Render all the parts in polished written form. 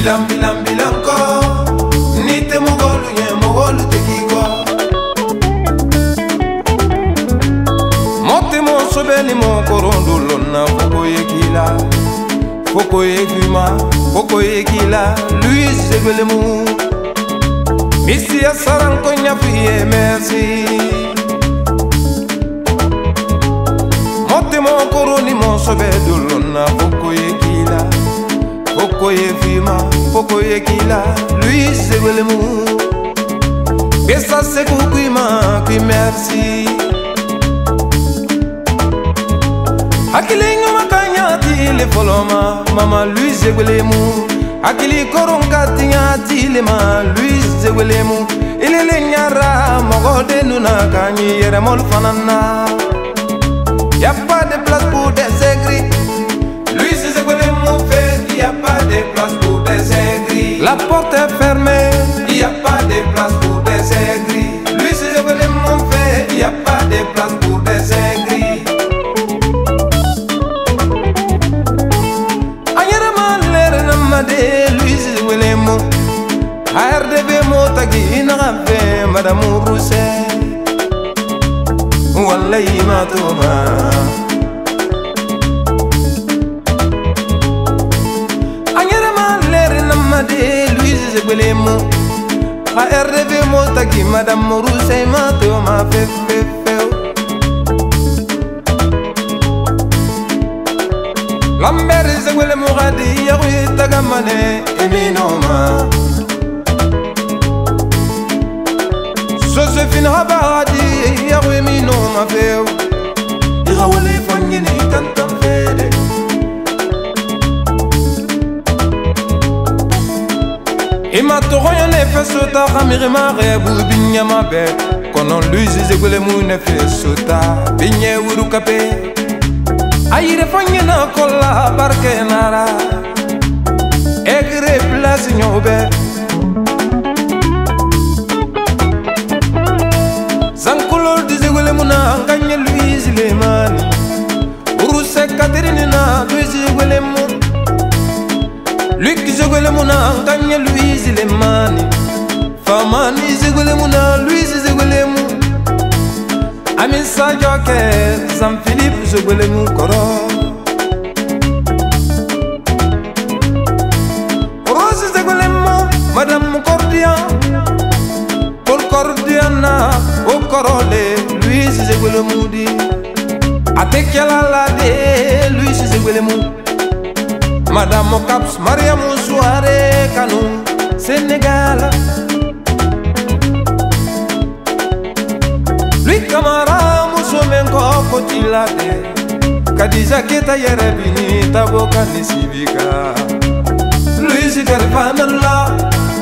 Bilam bilanko nite mogolu nye mogolu tekiko mote mo sobeli mo korondo lonna foko yekima foko yekila Louise Zegwelemu Misia saranko nyafiye merci mote mo koroni mo sobeli lonna foko yekila foko yekima foko yekila Louise Zegwelemu Besa se kukwima qui merci Akilinga makanya tile foloma Mama Louise Zegwelemu Akili koronka tinya tile ma Louise Zegwelemu Ilele nyara mogode nuna kanyi yere mol fanana Y'a pas de place pour des aigris Louise Zegwelemu fait Y'a pas de place pour des aigris La porte est fermée Y'a pas de place pour des aigris Louise Zegwelemu fait Y'a pas de place pour des aigris Louise Zegwelemu ARDB motagi inagambe Madame Rousset Wallahi matoma Anyara malere namade Louise Zegwelemu ARDB motagi Madame Rousset matoma fe Lambert Zegwelemu gadi yawi tagamane eminoma Josephine Habadi yawi eminoma feu Irawale fanyini tantam fede Ima toroya ne fesota khamire mare bu binyama be Konon Louise Zegwelemu ne fesota binye urukape Aire fanyena kolla barke nara Egre place nyobe Zankulor di Zegwelemu na nganye Louise Lemani Uruse Catherine na Louise Zegwelemu Luc Zegwelemu na nganye Louise Lemani Famani Zegwelemu na Louise Zegwelemu Amin Sajoke, Jean-Philippe Zegwelemu Koro Rose Zegwelemu, Madame Cordian Paul Cordiana, Okorole, Louise Zegwelemu di Atekialala de Louise Zegwelemu Madame Caps, Mariam Souare Kanou, Sénégal Lui Camara Musomenko Kotilade Kadija Keta Yerebini Taboka Nisibika Louise Garfanala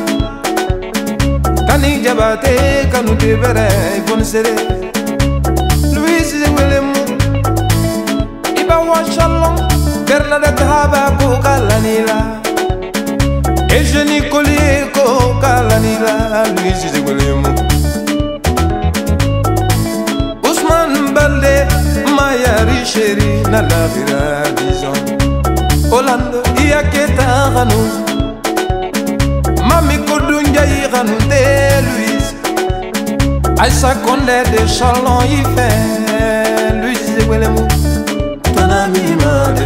Kani Jabate Kanu Tebere Fonsere Louise Zegwelemu Iba Washalom Bernadette Haba Kokalanila Eugénie Collier Kokalanila Louise Zegwelemu Maya Richeri na la vira disons Hollande Iaketa Ranou Mami Kodunja Iranou de Louise Aïssa Condé de Chalon y fait Louise Zegwelemu Tanami Made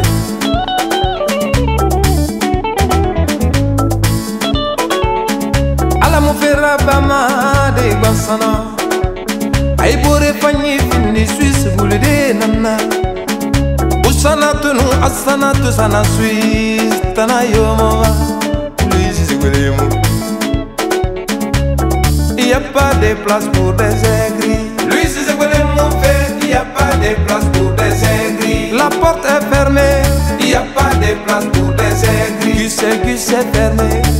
Alamu Ferrabama de Bansana Ay bore fanyi fini Suisse bulide nana Usanatu nu asanatu sana Suisse Tana yomova Louise Zegwelemu Y'a pas de place pour des aigris Louise Zegwelemu fait Y'a pas de place pour des aigris La porte est fermée Y'a pas de place pour des aigris Qui c'est fermé